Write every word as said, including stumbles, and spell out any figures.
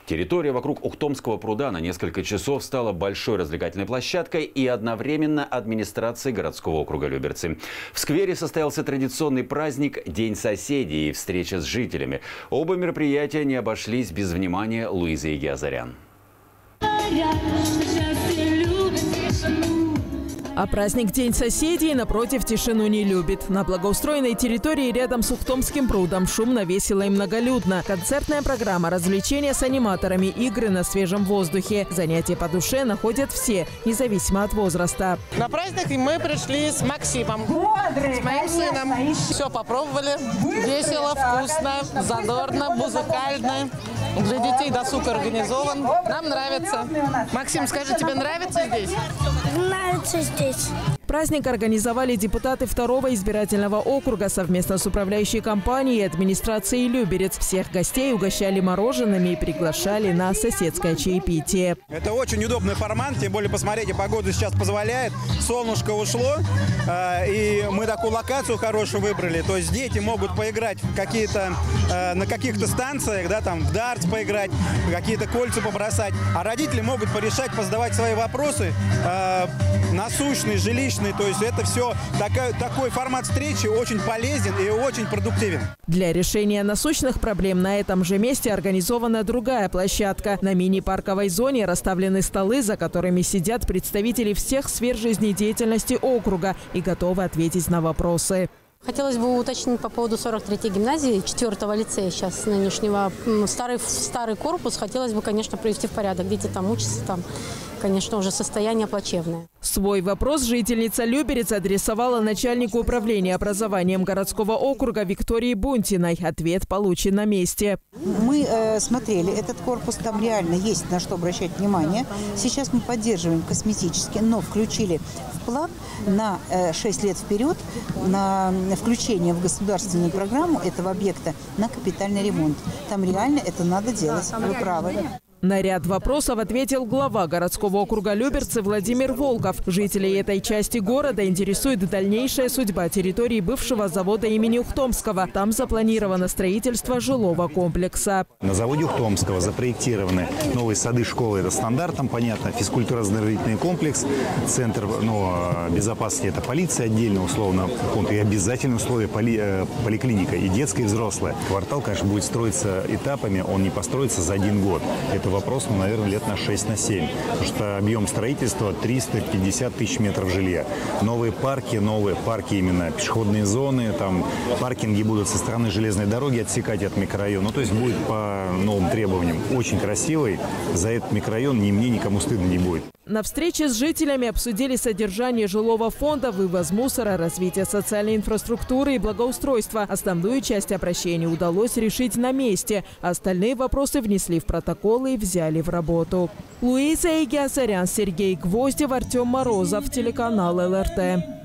Территория вокруг Ухтомского пруда на несколько часов стала большой развлекательной площадкой и одновременно администрацией городского округа Люберцы. В сквере состоялся традиционный праздник «День соседей» и встреча с жителями. Оба мероприятия не обошлись без внимания Луизы Егиазарян. А праздник «День соседей» напротив тишину не любит. На благоустроенной территории рядом с Ухтомским прудом шумно, весело и многолюдно. Концертная программа, развлечения с аниматорами, игры на свежем воздухе. Занятия по душе находят все, независимо от возраста. На праздник мы пришли с Максимом, с моим сыном. Все попробовали. Весело, вкусно, задорно, музыкально. Для детей досуг организован. Нам нравится. Максим, скажи, тебе нравится здесь? Нравится здесь. Праздник организовали депутаты второго избирательного округа совместно с управляющей компанией и администрацией Люберец. Всех гостей угощали мороженными и приглашали на соседское чаепитие. Это очень удобный формат, тем более, посмотрите, погода сейчас позволяет, солнышко ушло, э, и мы такую локацию хорошую выбрали. То есть дети могут поиграть в какие-то, э, на каких-то станциях, да, там в дартс поиграть, какие-то кольца побросать, а родители могут порешать, позадавать свои вопросы э, насущные, жилищные. То есть это все, такой, такой формат встречи очень полезен и очень продуктивен. Для решения насущных проблем на этом же месте организована другая площадка. На мини-парковой зоне расставлены столы, за которыми сидят представители всех сфер жизнедеятельности округа и готовы ответить на вопросы. Хотелось бы уточнить по поводу сорок третьей гимназии, четвёртого лицея сейчас нынешнего. Старый, старый корпус хотелось бы, конечно, привести в порядок. Дети там учатся, там, конечно, уже состояние плачевное. Свой вопрос жительница Люберец адресовала начальнику управления образованием городского округа Виктории Бунтиной. Ответ получен на месте. Мы э, смотрели этот корпус, там реально есть на что обращать внимание. Сейчас мы поддерживаем косметически, но включили в план на э, шесть лет вперед на включение в государственную программу этого объекта на капитальный ремонт. Там реально это надо делать. Вы правы. На ряд вопросов ответил глава городского округа Люберцы Владимир Волков. Жителей этой части города интересует дальнейшая судьба территории бывшего завода имени Ухтомского. Там запланировано строительство жилого комплекса. На заводе Ухтомского запроектированы новые сады, школы. Это стандартом, понятно. Физкультурно-оздоровительный комплекс, центр ну, безопасности – это полиция отдельно, условно, и обязательные условия поли, поликлиника и детская, и взрослая. Квартал, конечно, будет строиться этапами, он не построится за один год. Это вопрос, ну, наверное, лет на шесть на семь. Потому что объем строительства триста пятьдесят тысяч метров жилья. Новые парки, новые парки именно, пешеходные зоны, там паркинги будут со стороны железной дороги отсекать от микрорайона. Ну, то есть будет по новым требованиям. Очень красивый. За этот микрорайон ни мне, никому стыдно не будет. На встрече с жителями обсудили содержание жилого фонда, вывоз мусора, развитие социальной инфраструктуры и благоустройства. Основную часть обращений удалось решить на месте. Остальные вопросы внесли в протоколы и взяли в работу. Луиза Егиазарян, Сергей Гвоздев, Артем Морозов, телеканал эл эр тэ.